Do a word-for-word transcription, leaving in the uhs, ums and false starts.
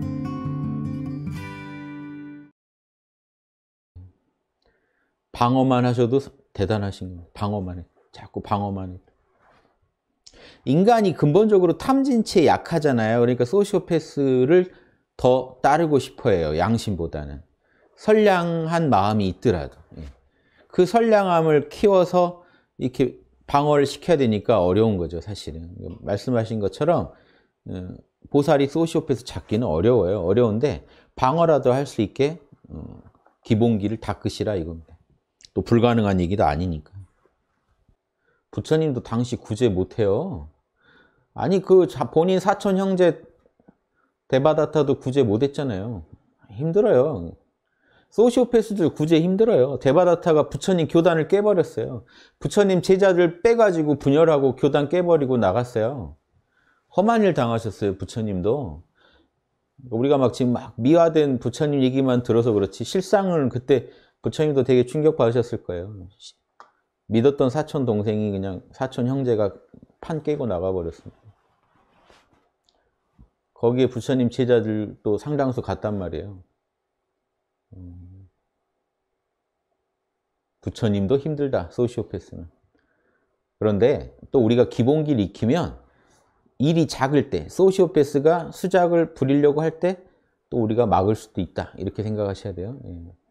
방어만 하셔도 대단하신 거예요. 방어만 해. 자꾸 방어만 해. 인간이 근본적으로 탐진치에 약하잖아요. 그러니까 소시오패스를 더 따르고 싶어 해요. 양심보다는. 선량한 마음이 있더라도. 그 선량함을 키워서 이렇게 방어를 시켜야 되니까 어려운 거죠, 사실은. 말씀하신 것처럼 보살이 소시오패스 잡기는 어려워요. 어려운데 방어라도 할 수 있게 기본기를 닦으시라 이겁니다. 또 불가능한 얘기도 아니니까. 부처님도 당시 구제 못해요. 아니 그 본인 사촌 형제 데바다타도 구제 못했잖아요. 힘들어요. 소시오패스도 구제 힘들어요. 데바다타가 부처님 교단을 깨버렸어요. 부처님 제자들 빼가지고 분열하고 교단 깨버리고 나갔어요. 험한 일 당하셨어요. 부처님도. 우리가 막 지금 막 미화된 부처님 얘기만 들어서 그렇지 실상을 그때 부처님도 되게 충격받으셨을 거예요. 믿었던 사촌 동생이 그냥 사촌 형제가 판 깨고 나가버렸습니다. 거기에 부처님 제자들도 상당수 갔단 말이에요. 부처님도 힘들다, 소시오패스는. 그런데 또 우리가 기본기를 익히면 일이 작을 때, 소시오패스가 수작을 부리려고 할 때 또 우리가 막을 수도 있다. 이렇게 생각하셔야 돼요.